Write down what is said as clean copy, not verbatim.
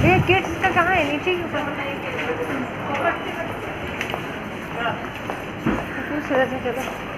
ये किड्स का कहाँ है? नीचे के ऊपर पूछ रहे थे। चलो